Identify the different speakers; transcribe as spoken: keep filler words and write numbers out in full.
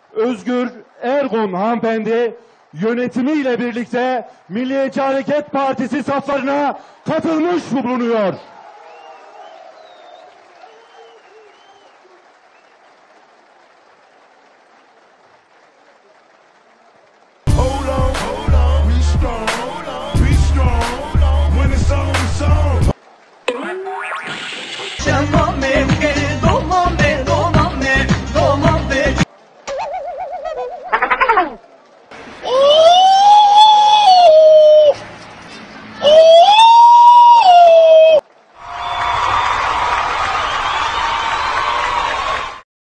Speaker 1: Özgür Ergun hanımefendi yönetimiyle birlikte Milliyetçi Hareket Partisi saflarına katılmış bulunuyor.